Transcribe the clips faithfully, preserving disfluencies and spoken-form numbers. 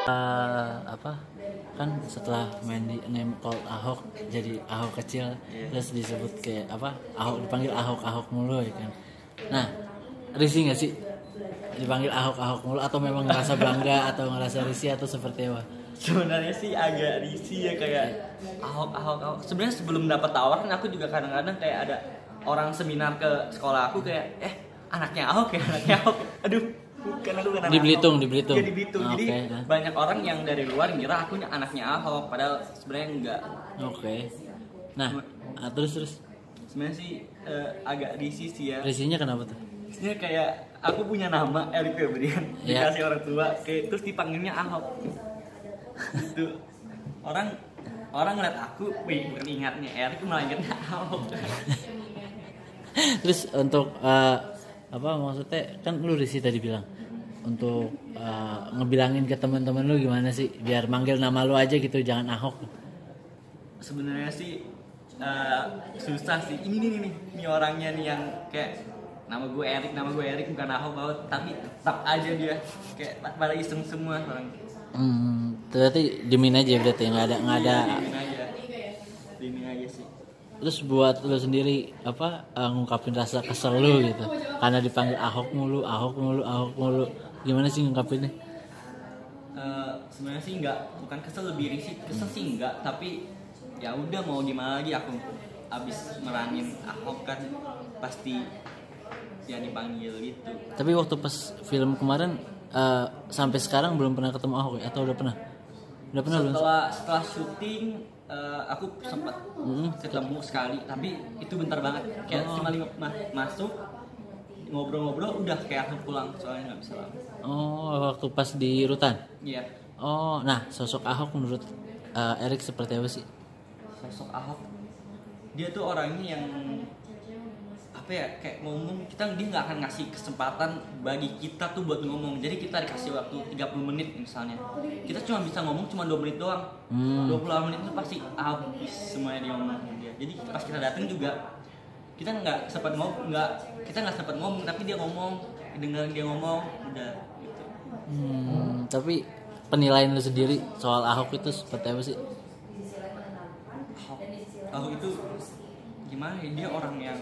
uh, apa kan setelah main di name call Ahok jadi Ahok kecil, yeah. Terus disebut kayak apa Ahok, dipanggil Ahok Ahok mulu ya kan. Nah, risih nggak sih dipanggil Ahok Ahok mulu, atau memang ngerasa bangga atau ngerasa risih atau seperti apa? Sebenarnya sih agak risih ya, kayak Ahok Ahok Ahok. Sebenarnya sebelum dapat tawaran aku juga kadang-kadang kayak ada orang seminar ke sekolah aku kayak eh anaknya Ahok ya, anaknya Ahok. Aduh, bukan aku kan. Di Belitung, di Belitung. Ya, di Belitung. Ah, jadi okay. Banyak orang yang dari luar ngira aku anaknya Ahok, padahal sebenarnya enggak. Oke. Okay. Nah, nah, terus terus. Sebenarnya sih uh, agak risih sih ya. Risihnya kenapa tuh? Risihnya kayak aku punya nama Erik Febrian, yeah. Dikasih orang tua, kayak terus dipanggilnya Ahok. Gitu. Orang orang ngeliat aku, wih, bukan ingatnya Erik, malah ingatnya Ahok. Terus untuk uh, apa maksudnya, kan lu risih tadi bilang untuk uh, ngebilangin ke teman-teman lu gimana sih biar manggil nama lu aja gitu, jangan Ahok. Sebenarnya sih uh, susah sih. Ini nih nih nih orangnya nih yang kayak nama gue Erik, nama gue Erik bukan Ahok banget, tapi tetap aja dia kayak pada iseng semua orang. Hmm, berarti dimin aja berarti nggak ada nggak ada. Dimin aja, dimin aja sih. Terus buat lu sendiri apa uh, ngungkapin rasa kesel lu gitu karena dipanggil Ahok mulu, Ahok mulu, Ahok mulu, gimana sih ngungkapinnya? Uh, sebenarnya sih nggak, bukan kesel, lebih risih. Kesel sih enggak, tapi ya udah mau gimana lagi, aku abis meranin Ahok kan pasti ya dipanggil gitu. Tapi waktu pas film kemarin uh, sampai sekarang belum pernah ketemu Ahok ya? Atau udah pernah? Udah pernah setelah belum? Setelah syuting uh, aku sempat hmm. ketemu sekali, tapi itu bentar banget, kayak oh. cuma lima ma- masuk ngobrol-ngobrol udah kayak langsung pulang, soalnya nggak bisa lama. Oh, waktu pas di Rutan? Iya. Yeah. Oh, nah sosok Ahok menurut uh, Erik seperti apa sih? Sosok Ahok, dia tuh orangnya yang apa ya, kayak ngomong kita, dia nggak akan ngasih kesempatan bagi kita tuh buat ngomong. Jadi kita dikasih waktu tiga puluh menit misalnya, kita cuma bisa ngomong cuma dua menit doang. hmm. dua puluh menit itu pasti habis semuanya dia ngomong dia. Jadi pas kita datang juga kita nggak sempat ngomong, nggak kita nggak sempat ngomong, tapi dia ngomong, dengerin dia ngomong, udah gitu. hmm, Tapi penilaian lu sendiri soal Ahok itu seperti apa sih? Ahok, Ahok itu gimana ya, dia orang yang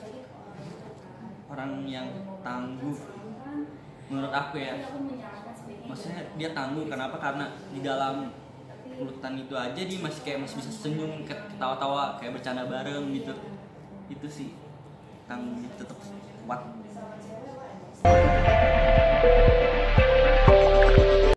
orang yang tangguh menurut aku ya. Maksudnya dia tangguh kenapa? Karena di dalam urutan itu aja dia masih kayak masih bisa senyum, ketawa-tawa, kayak bercanda bareng gitu. Itu sih tangguh, tetap kuat.